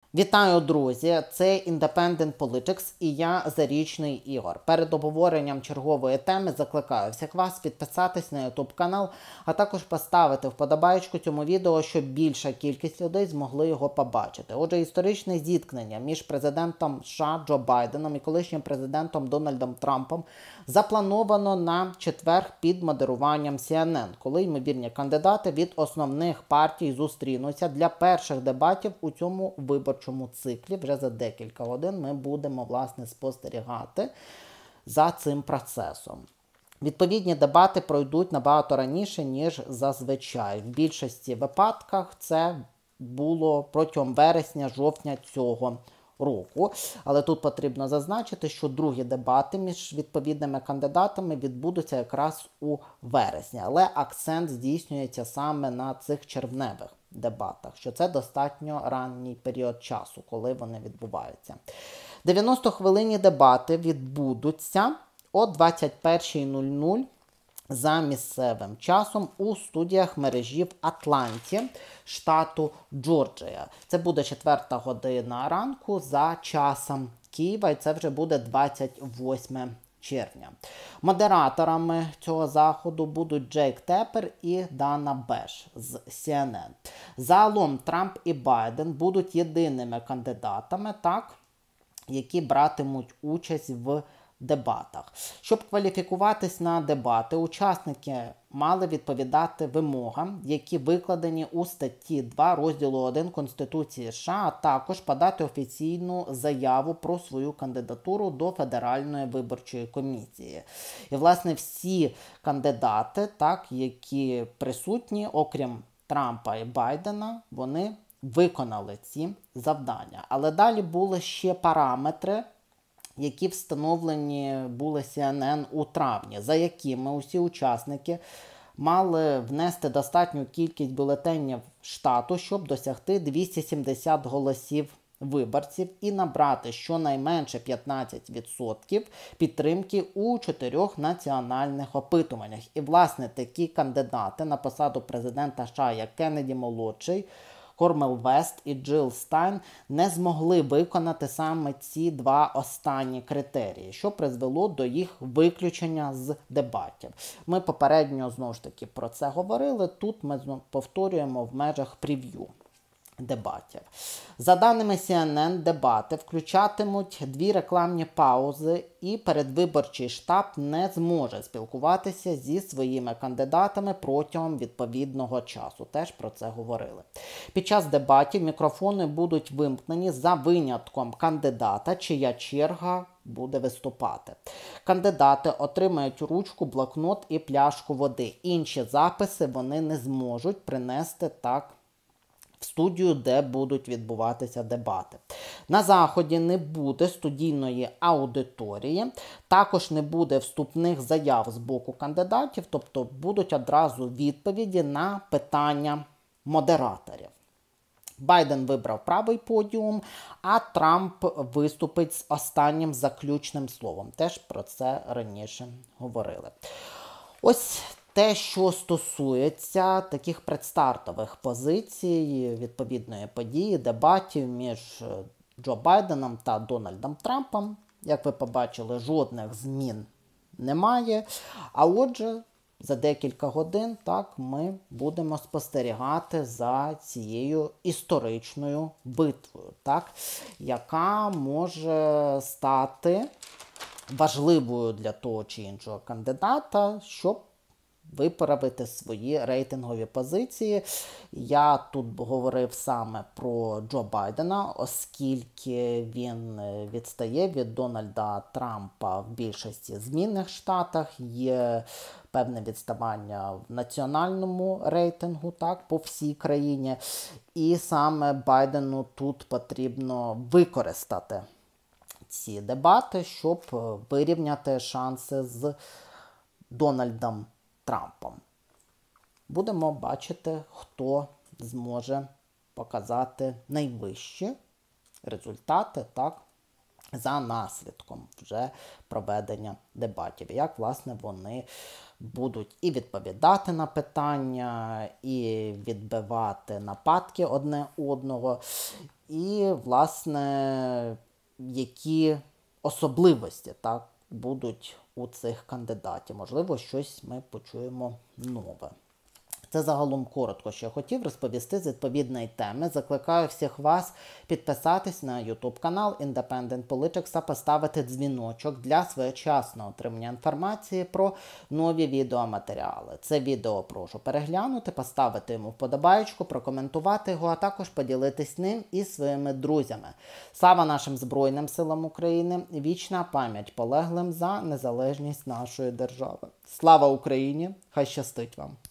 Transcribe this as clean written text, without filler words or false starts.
Вітаю, друзі! Це Independent Politics і я, Зарічний Ігор. Перед обговоренням чергової теми закликаю всіх вас підписатись на YouTube канал, а також поставити вподобайку цьому відео, щоб більша кількість людей змогли його побачити. Отже, історичне зіткнення між президентом США Джо Байденом і колишнім президентом Дональдом Трампом заплановано на четвер під модеруванням CNN, коли ймовірні кандидати від основних партій зустрінуться для перших дебатів у цьому виборчому циклі. Вже за декілька годин ми будемо, власне, спостерігати за цим процесом. Відповідні дебати пройдуть набагато раніше, ніж зазвичай. В більшості випадках це було протягом вересня-жовтня цього року. Але тут потрібно зазначити, що другі дебати між відповідними кандидатами відбудуться якраз у вересні. Але акцент здійснюється саме на цих червневих дебатах, що це достатньо ранній період часу, коли вони відбуваються. 90-хвилинні дебати відбудуться о 21:00 за місцевим часом у студіях мережі в Атланті, штату Джорджія. Це буде 4 година ранку за часом Києва, і це вже буде 28 червня. Модераторами цього заходу будуть Джейк Теппер і Дана Беш з CNN. Загалом Трамп і Байден будуть єдиними кандидатами, які братимуть участь в дебатах. Щоб кваліфікуватись на дебати, учасники мали відповідати вимогам, які викладені у статті 2 розділу 1 Конституції США, а також подати офіційну заяву про свою кандидатуру до Федеральної виборчої комісії. І, власне, всі кандидати, які присутні, окрім Трампа і Байдена, вони виконали ці завдання. Але далі були ще параметри, які встановлені були CNN у травні, за якими усі учасники мали внести достатню кількість бюлетенів штату, щоб досягти 270 голосів виборців і набрати щонайменше 15% підтримки у 4 національних опитуваннях. І, власне, такі кандидати на посаду президента США, як Кеннеді-молодший, Кормел Вест і Джил Стайн, не змогли виконати саме ці два останні критерії, що призвело до їх виключення з дебатів. Ми попередньо, знову ж таки, про це говорили, тут ми повторюємо в межах прев'ю дебатів. За даними CNN, дебати включатимуть 2 рекламні паузи, і передвиборчий штаб не зможе спілкуватися зі своїми кандидатами протягом відповідного часу. Теж про це говорили. Під час дебатів мікрофони будуть вимкнені за винятком кандидата, чия черга буде виступати. Кандидати отримають ручку, блокнот і пляшку води. Інші записи вони не зможуть принести в студію, де будуть відбуватися дебати. На заході не буде студійної аудиторії, також не буде вступних заяв з боку кандидатів, тобто будуть одразу відповіді на питання модераторів. Байден вибрав правий подіум, а Трамп виступить з останнім заключним словом. Теж про це раніше говорили. Ось те, що стосується таких предстартових позицій відповідної події, дебатів між Джо Байденом та Дональдом Трампом. Як ви побачили, жодних змін немає. А отже, за декілька годин ми будемо спостерігати за цією історичною битвою, яка може стати важливою для того чи іншого кандидата, щоб виправити свої рейтингові позиції. Я тут говорив саме про Джо Байдена, оскільки він відстає від Дональда Трампа в більшості змінних штатах. Є певне відставання в національному рейтингу, по всій країні. І саме Байдену тут потрібно використати ці дебати, щоб вирівняти шанси з Дональдом Трампом. Будемо бачити, хто зможе показати найвищі результати, за наслідком вже проведення дебатів. Як, власне, вони будуть і відповідати на питання, і відбивати нападки одне одного, і, власне, які особливості так, будуть у цих кандидатів. Можливо, щось ми почуємо нове. Це загалом коротко, що я хотів розповісти з відповідної теми. Закликаю всіх вас підписатись на YouTube канал Independent Politics та поставити дзвіночок для своєчасного отримання інформації про нові відеоматеріали. Це відео прошу переглянути, поставити йому вподобаєчку, прокоментувати його, а також поділитись ним із своїми друзями. Слава нашим Збройним силам України! Вічна пам'ять полеглим за незалежність нашої держави. Слава Україні! Хай щастить вам!